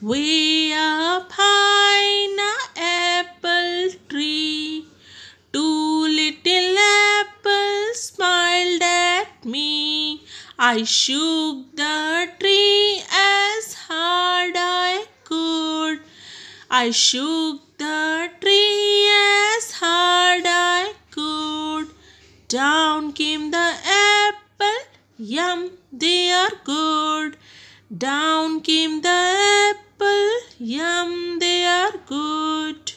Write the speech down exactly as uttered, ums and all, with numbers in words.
Way up high in a apple tree, two little apples smiled at me. I shook the tree as hard I could. I shook the tree as hard I could. Down came the apple, yum, they are good. Down came the apple, yum, they are good.